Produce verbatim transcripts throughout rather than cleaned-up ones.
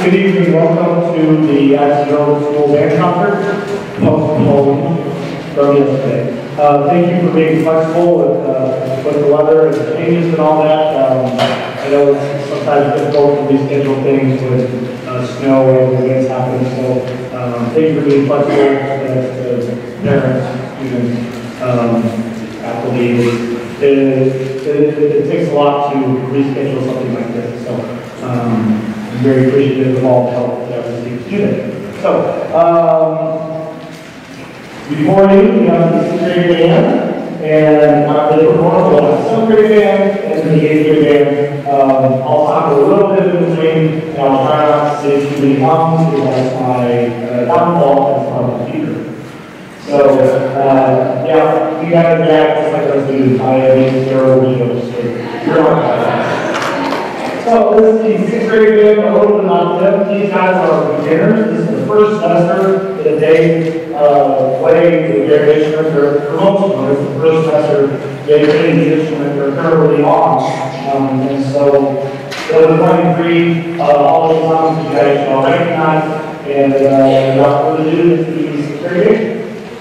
Good evening, welcome to the Atchison Middle School band concert, postponed from yesterday. Uh, thank you for being flexible with, uh, with the weather and the changes and all that. Um, I know it's sometimes difficult to reschedule things with uh, snow and events happening, so um, thank you for being flexible as uh, parents, students, um, athletes. It, it, it, it takes a lot to reschedule something like this, so um, I'm very appreciative of all the help that we received to do that. So, um, before you, we have the sixth grade band, and uh, they perform the seventh grade band and the eighth grade band. Um, I'll talk a little bit in between, and I'll try not to say too many hums, because that's my uh, downfall as on the speaker. So, uh, yeah, you guys are back just like us do. I am terrible jokes, so you're not bad. So, this is the sixth grade band, a little bit about them. These guys are beginners. This is the first semester that they uh, play the variation of their promotion. This is the first semester they play the instrument they're currently on. Um, and so, they'll be playing three, uh, all the songs you guys shall recognize. And uh, without further ado, this is the sixth grade band.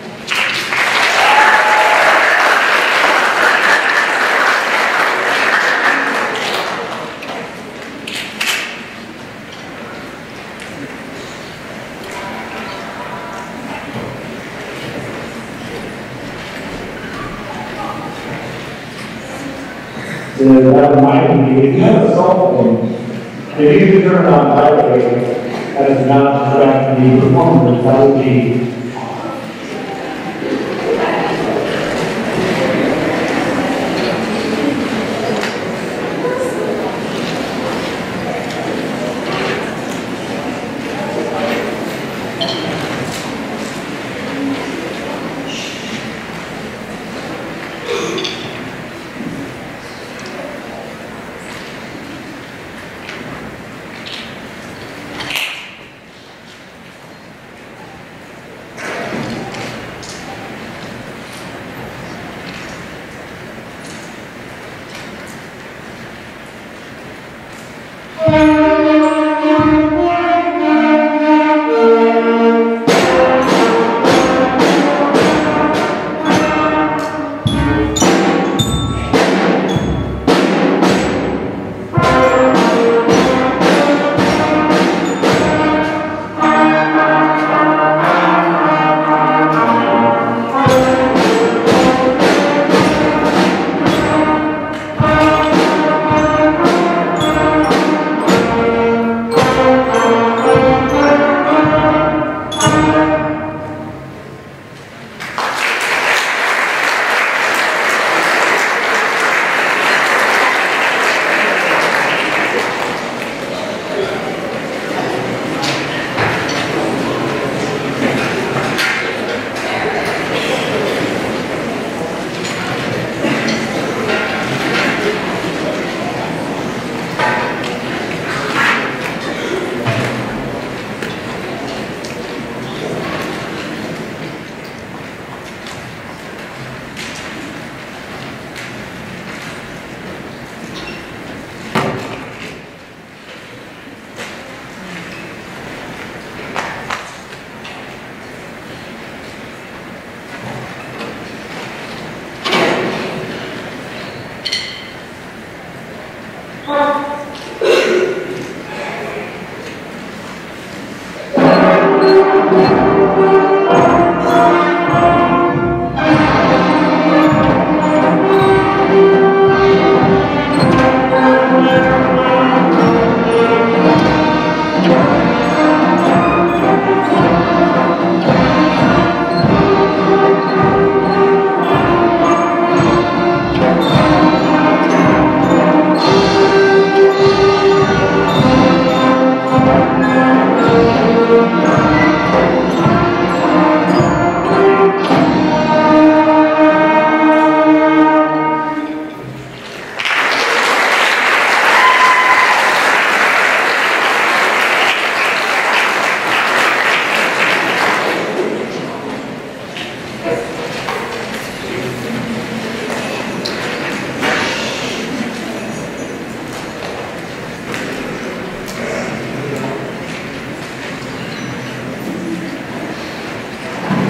To have a mic, if you have a cell phone, if you could turn it on vibrate, that is not distract the performers, that would be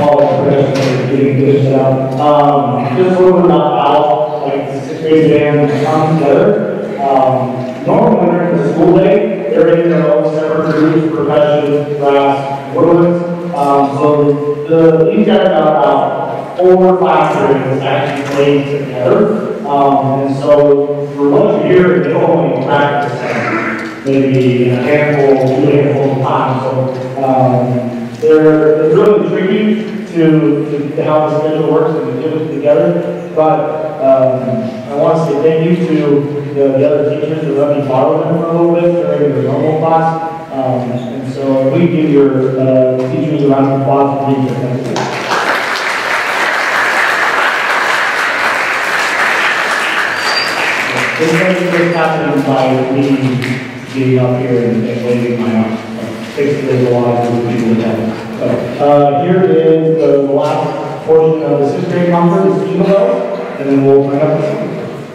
all that progression getting good out. Um, just a little bit about how like the sixth grade band comes together. Um, normally during the school day, they're in their own separate groups, percussion, brass, woodwinds. Um, so the these guys got about four class periods actually playing together. Um, and so for once a year, they only practice maybe a handful, two handfuls of times. So um, they're it's really tricky to, to, to how the schedule works and to get it together. But um, I want to say thank you to the, the other teachers that let me borrow them for a little bit during their normal class. Um, and so we give your uh, teachers a round of applause for being here. This is happening by me getting up here and, and waving my arm. Six days a lot of people attend. So, uh, here is the last portion of the sixth grade conference, Jingle Bells, and then we'll bring up the song.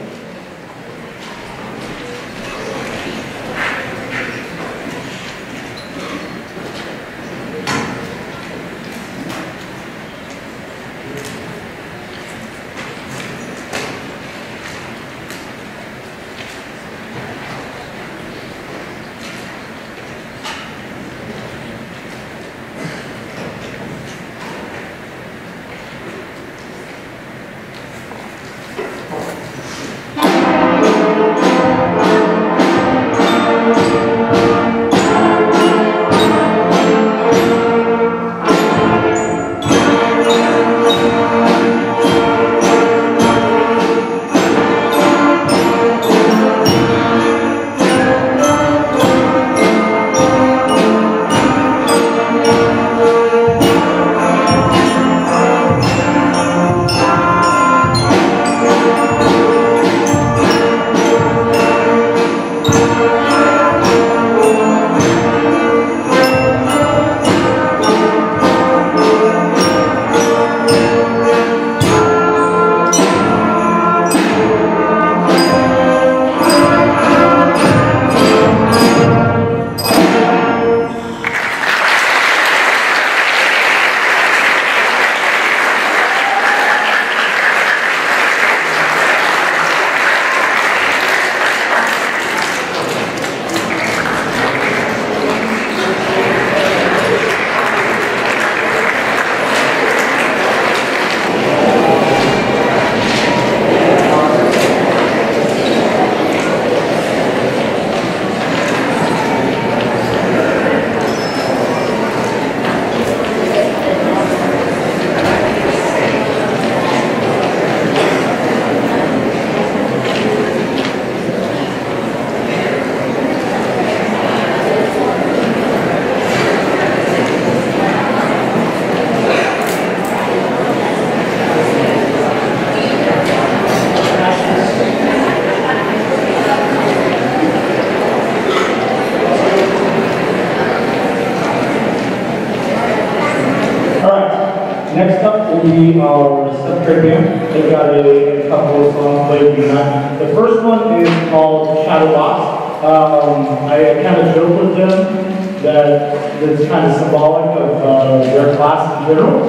Next up will be our seventh grade band. They've got a, a couple of songs played for you tonight. The first one is called Shadow Box. Um, I kind of joke with them that it's kind of symbolic of uh, their class in general.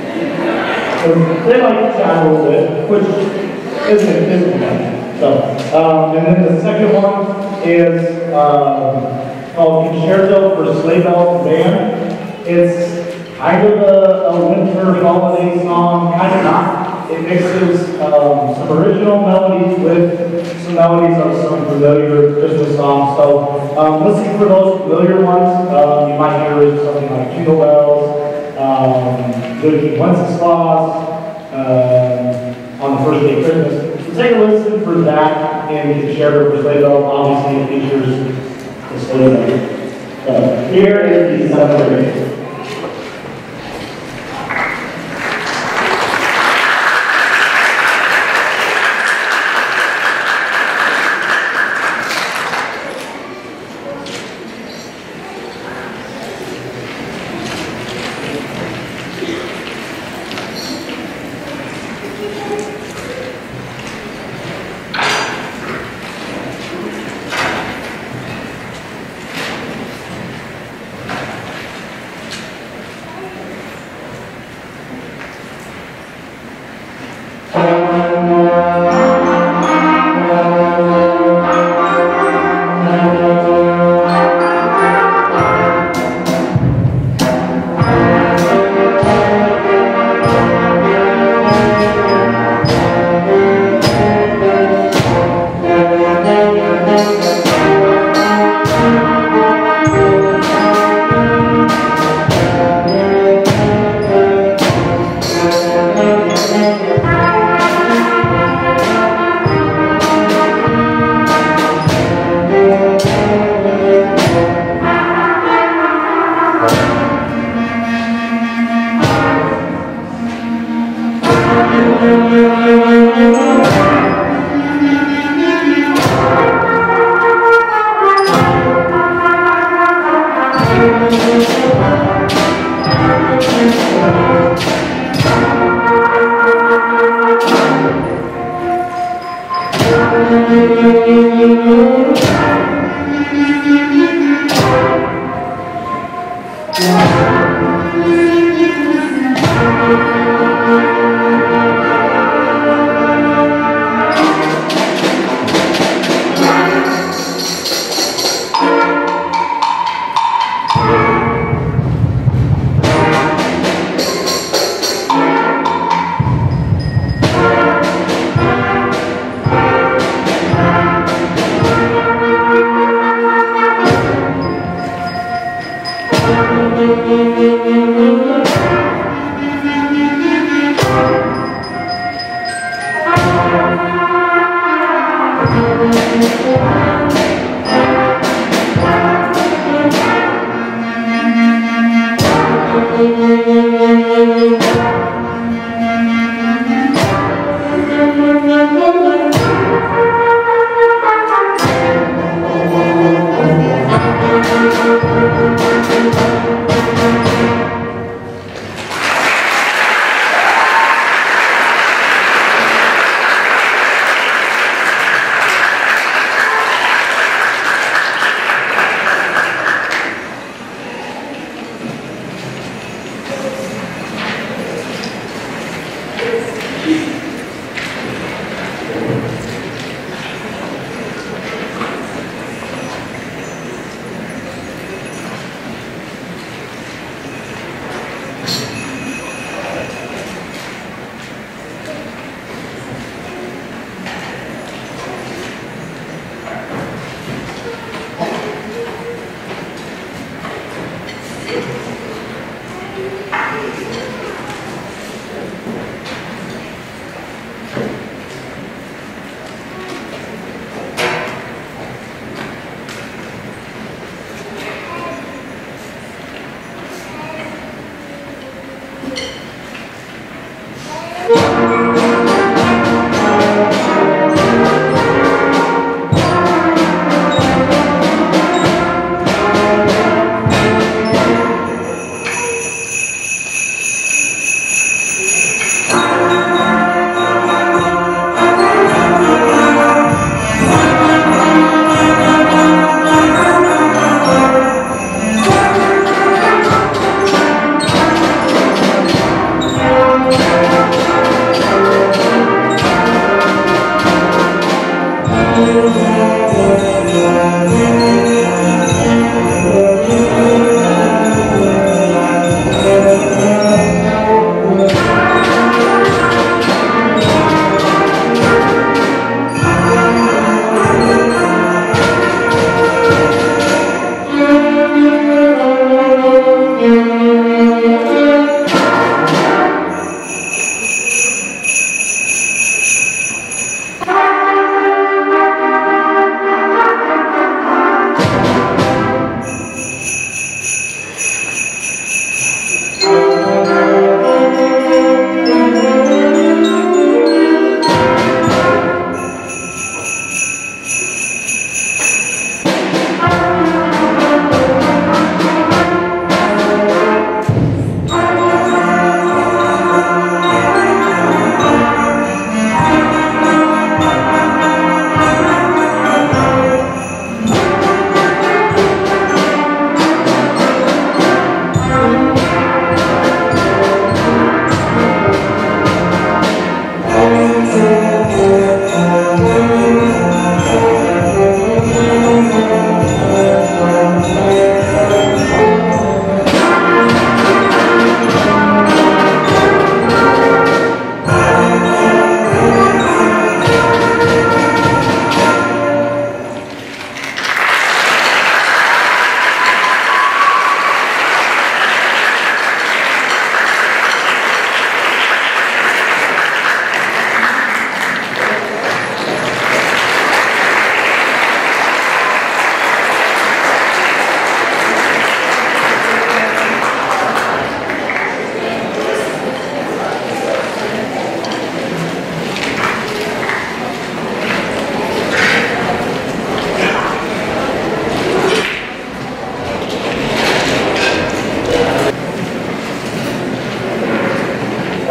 So they like to chat a little bit, which isn't, isn't bad. So, um, and then the second one is uh, called Concerto for Sleigh Bells Band. It's kind of a, a winter holiday song, kind of not. It mixes um, some original melodies with some melodies of some familiar Christmas songs. So um, listen for those familiar ones. Um, you might hear something like Jingle Bells, um, Good King Wenceslas, uh, on the first day of Christmas. So take a listen for that in Concerto for Sleigh Bells. Obviously it features the sleigh bells. So here is the seventh grade.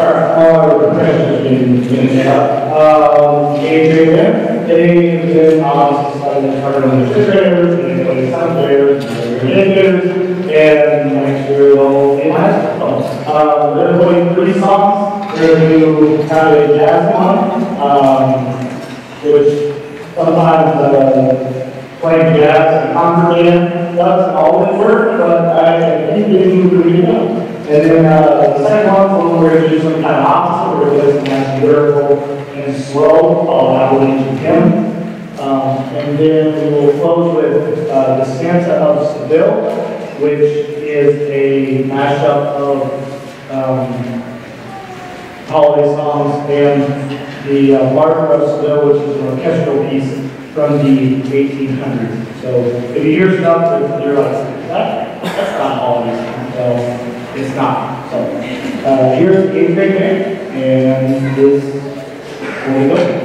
Alright, all the pressures in, in there. Um, Adrian, they have been on the cover of the refrigerators, and they play some players, and they're and next year they'll be high school. Um, they're playing three songs. They're going to have a jazz one, um, which sometimes uh, playing jazz and concert band doesn't always work, but I think they do really well. And then uh, the second one, we're going to do some kind of opposite. We're going to play some nice lyrical and slow, all I will into him. Um, and then we will close with uh, the Stanza of Seville, which is a mashup of um, holiday songs and the uh, Barker of Seville, which is an orchestral piece from the eighteen hundreds. So if you hear stuff that you're like, that, that's not holiday song. So it's not. So uh, here's the eighth grade band, and this will be good.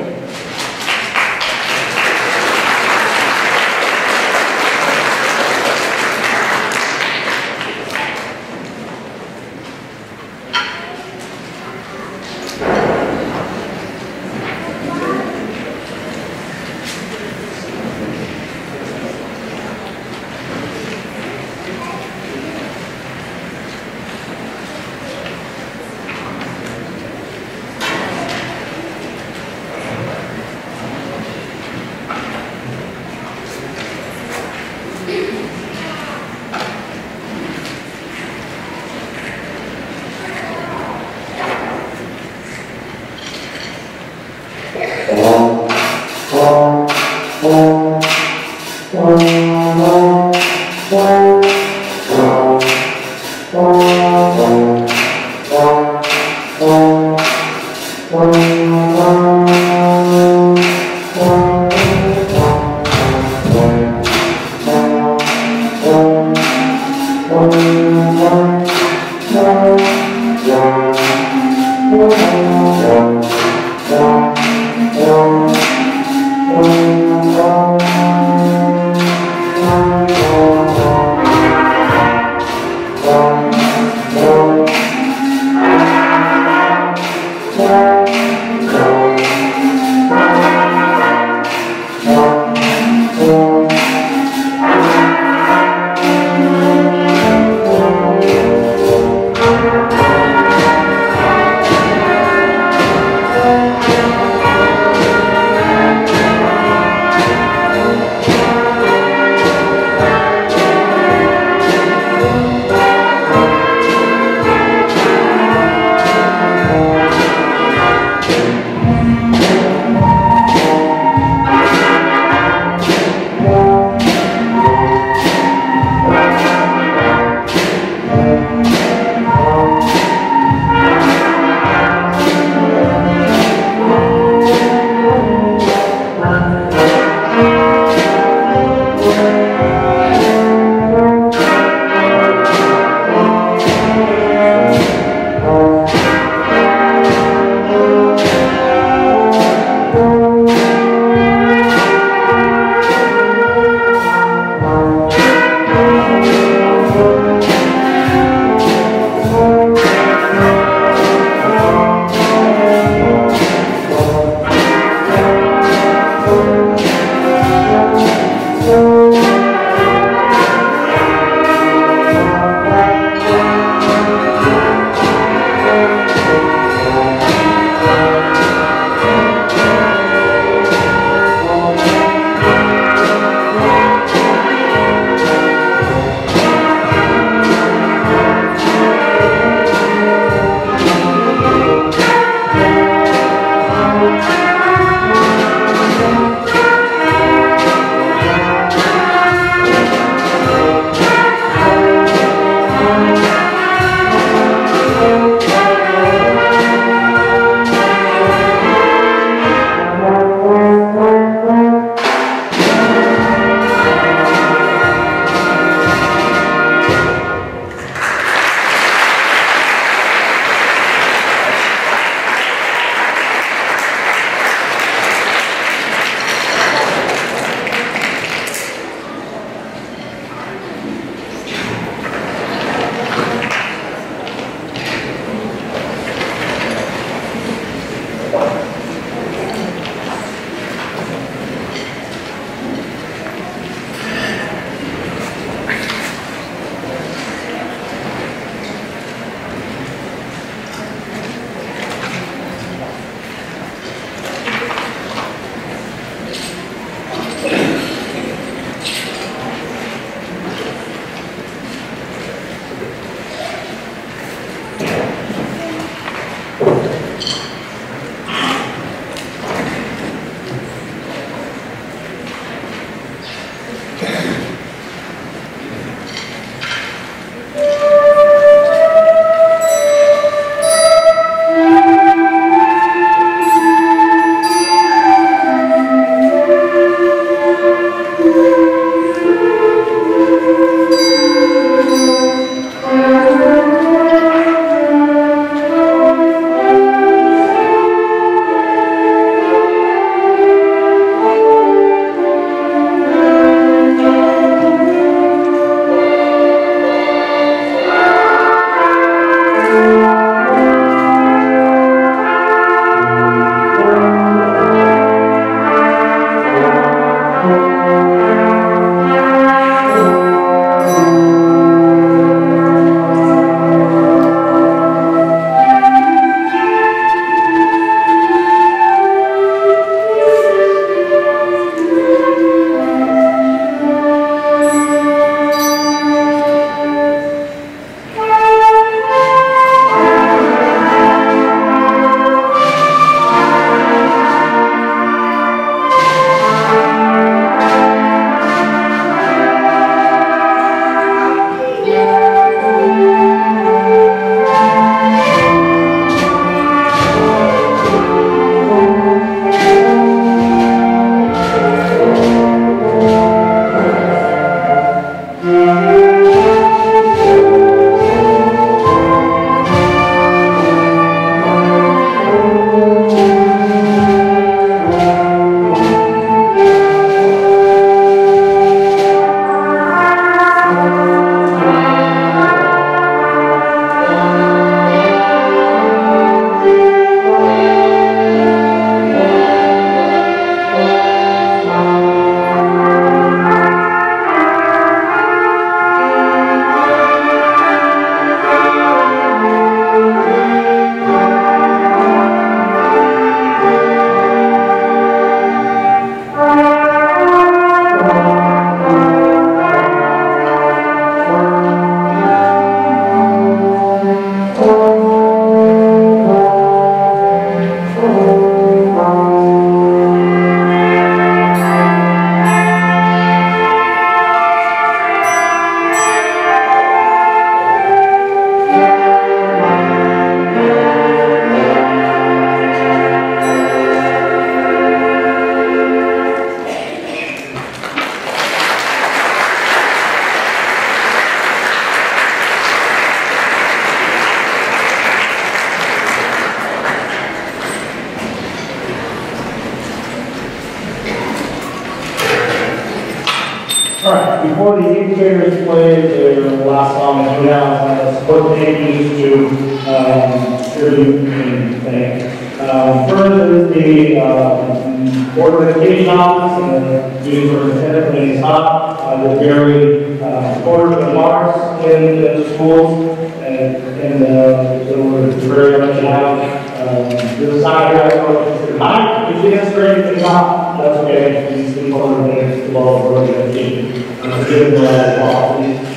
before the eighth graders play their last song, I do have a sport pages to um, tribute thing. Um, first is the um, Board of Education office and the duty superintendent when he's hot. Uh, they're very uh, supportive of arts in, in the schools, and, and uh, so we're very much happy. Um, this side here, I don't know if it's high. If you answer anything not, that's okay. You can see other things to all the Board of Education. Uh, give them a applause, please.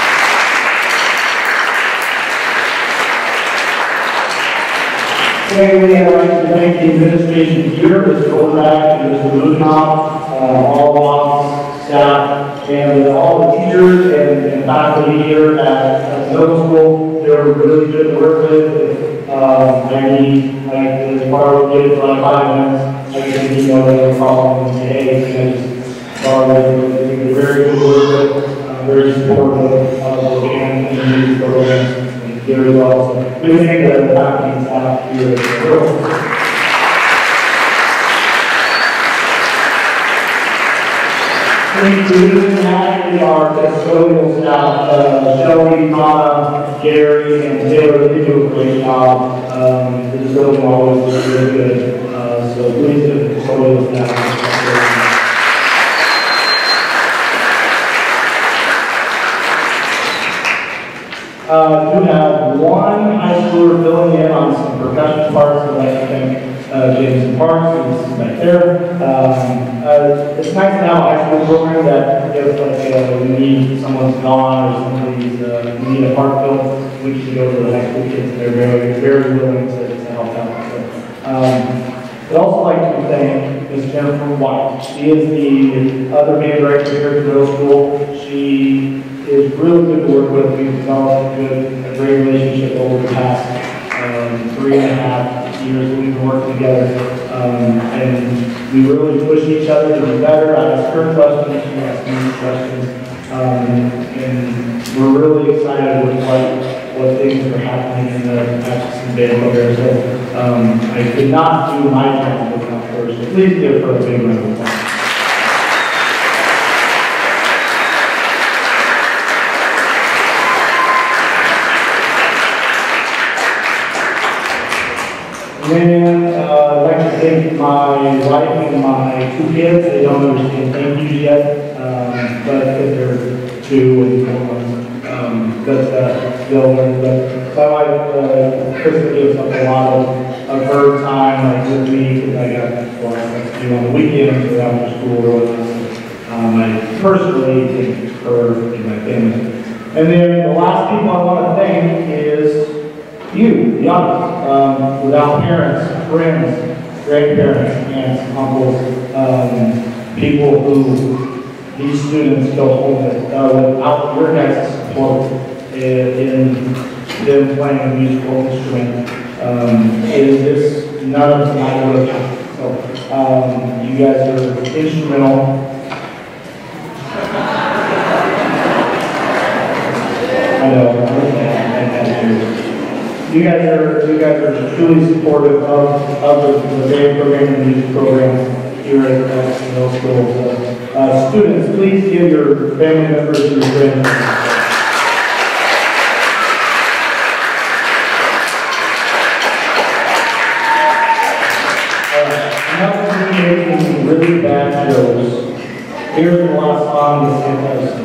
Okay, we have like to thank the administration here, Mister Overback and Mister Lutoff, uh, all the office staff, and all the teachers and, and faculty here at, at the middle school. They were really good to work with. Um, I need, like, as part of it for like five minutes, I get an email that they're calling and say, hey, can I just borrow this? They're very good to work with, uh, very supportive of the band and music programs. Very well. So we thank the faculty and staff here at the world. Including actually our custodial staff, uh, Shelby, Donna, Gary, and Taylor, they do a great job. Um, the building always is really good. Uh, so please do the custodial staff. Uh, do have one high schooler filling in on some percussion parts, so I'd like to thank uh, James Parks, who's back there. Um, uh, it's nice to have a high school program that if like, uh, we need someone's gone or somebody's, uh, we need a park built, we can go to the high school kids, and they're very, very willing to, to help out. So, um, I'd also like to thank Miz Jennifer White. She is the other band director here at the middle school. She is really good to work with. We've developed a good, a great relationship over the past um, three and a half years that we've been working together. Um, and we really push each other to be better. I ask her questions, she asks me questions. Um, and we're really excited with what, what things are happening in the Atchison Band program. So um, I could not do my job without her. So please give her a big round of applause. And uh, I'd like to thank my wife and my two kids. They don't understand thank yous yet, um, but because they're two and four months, um, but uh, they'll learn. But my wife, uh, Krista, gives up a lot of, of her time, like with me, because I got well, I have to do on the weekends or after school or whatnot. Um, I personally thank her and my family. And then the last people I want to thank is you, the audience. Um, without parents, friends, grandparents, aunts, uncles, um, people who these students go home with, uh, without your guys' support in, in them playing a musical instrument, um, is this none of tonight would have happened. So um, you guys are instrumental. I know. You guys are you guys are truly supportive of, of the, the band program and the music program here at Atchison Middle School. So, uh, students, please give your family members and your friends. Uh, now that we're making some really bad shows, here's the last song that's in Atchison.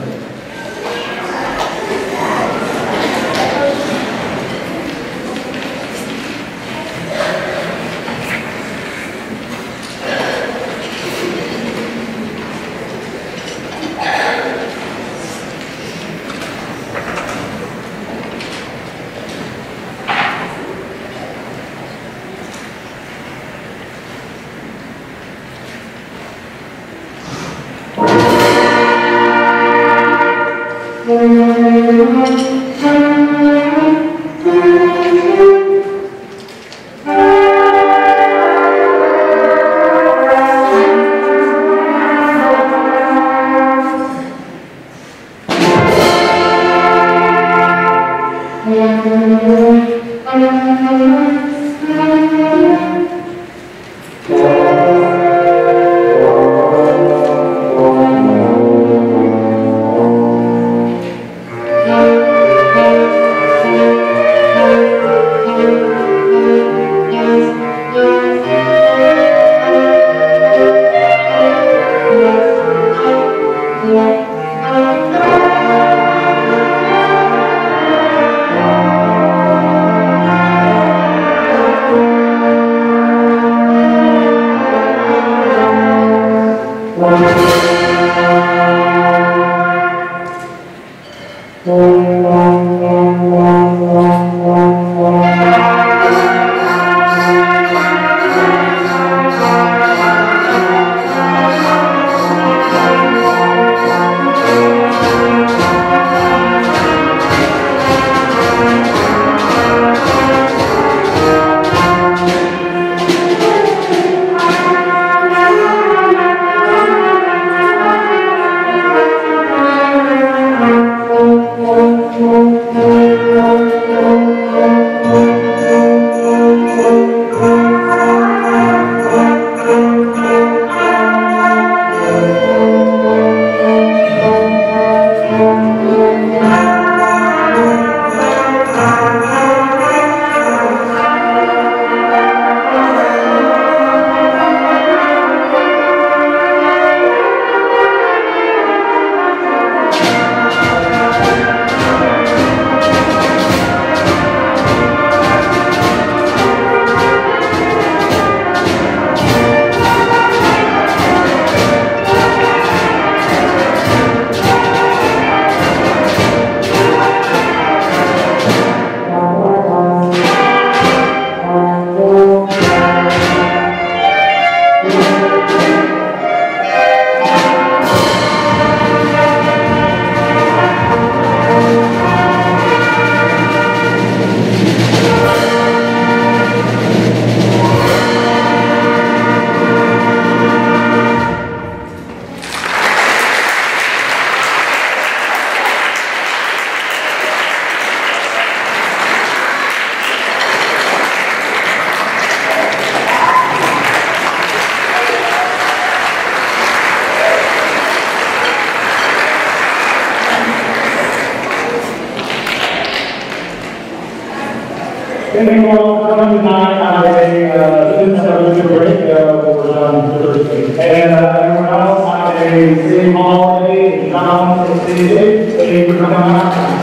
Thank you all for coming tonight on a, uh, since I was a break, uh, over on Thursday. And, uh, everyone else on a city holiday, and John, city, thank you for coming out.